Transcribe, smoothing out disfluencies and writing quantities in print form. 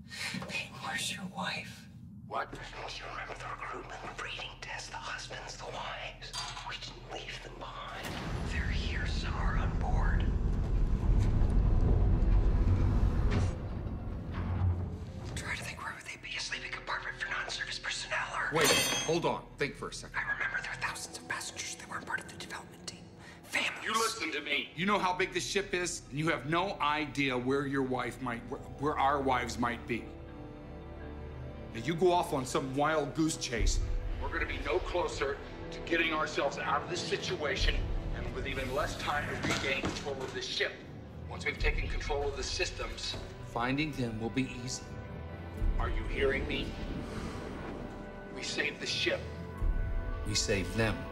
Payton, where's your wife? What? Don't you remember the recruitment and breeding test? The husbands, the wives. We didn't leave them behind. They're here somewhere on board. Try to think, where would they be? A sleeping compartment for non-service personnel, or... Wait, hold on. Think for a second. I remember there were thousands of passengers. They weren't part of the development team. Families. You listen to me. You know how big this ship is, and you have no idea where your wife might, where our wives might be. Now you go off on some wild goose chase, we're gonna be no closer to getting ourselves out of this situation, and with even less time to regain control of this ship. Once we've taken control of the systems, finding them will be easy. Are you hearing me? We save the ship. We save them.